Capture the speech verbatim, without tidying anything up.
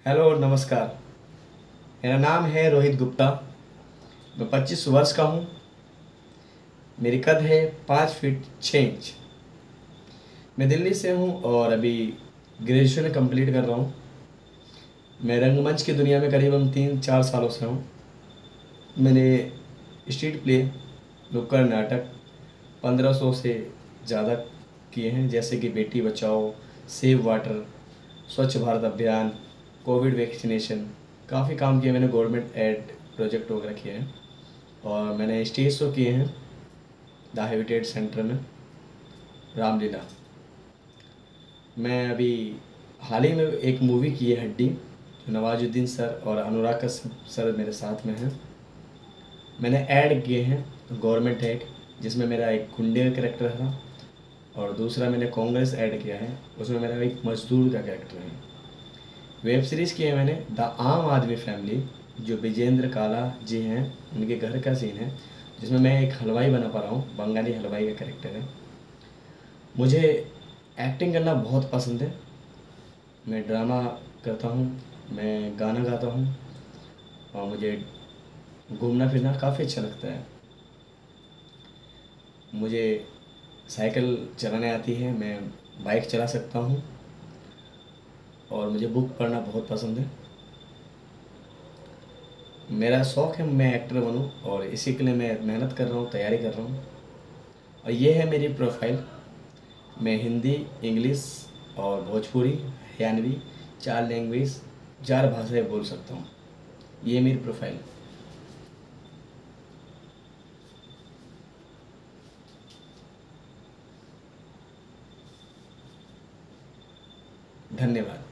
Hello, नमस्कार। मेरा नाम है रोहित गुप्ता। मैं पच्चीस वर्ष का हूँ। मेरी कद है पाँच फीट छः इंच। मैं दिल्ली से हूँ और अभी ग्रेजुएशन कंप्लीट कर रहा हूँ। मैं रंगमंच की दुनिया में करीबन तीन चार सालों से हूँ। मैंने स्ट्रीट प्ले, नुक्कड़ नाटक पंद्रह सौ से ज़्यादा किए हैं, जैसे कि बेटी बचाओ, सेव वाटर, स्वच्छ भारत अभियान, कोविड वैक्सीनेशन। काफ़ी काम किए मैंने, गवर्नमेंट एड प्रोजेक्ट वगैरह किए हैं। और मैंने स्टेज शो किए हैं द हैबिटेट सेंटर में, रामलीला। मैं अभी हाल ही में एक मूवी की है, हड्डी, जो नवाजुद्दीन सर और अनुराग कश्यप सर मेरे साथ में हैं। मैंने ऐड किए हैं, गवर्नमेंट ऐड, जिसमें मेरा एक गुंडे का करेक्टर था, और दूसरा मैंने कांग्रेस ऐड किया है, उसमें मेरा एक मजदूर का कैरेक्टर है। वेब सीरीज़ की है मैंने द आम आदमी फैमिली, जो विजेंद्र काला जी हैं, उनके घर का सीन है, जिसमें मैं एक हलवाई बना पा रहा हूँ, बंगाली हलवाई का कैरेक्टर है। मुझे एक्टिंग करना बहुत पसंद है। मैं ड्रामा करता हूँ, मैं गाना गाता हूँ, और मुझे घूमना फिरना काफ़ी अच्छा लगता है। मुझे साइकिल चलाने आती है, मैं बाइक चला सकता हूँ, और मुझे बुक पढ़ना बहुत पसंद है। मेरा शौक़ है मैं एक्टर बनूं, और इसी के लिए मैं मेहनत कर रहा हूँ, तैयारी कर रहा हूँ। और ये है मेरी प्रोफाइल। मैं हिंदी, इंग्लिश और भोजपुरी, हरियाणवी, चार लैंग्वेज, चार भाषाएं बोल सकता हूँ। ये मेरी प्रोफाइल। धन्यवाद।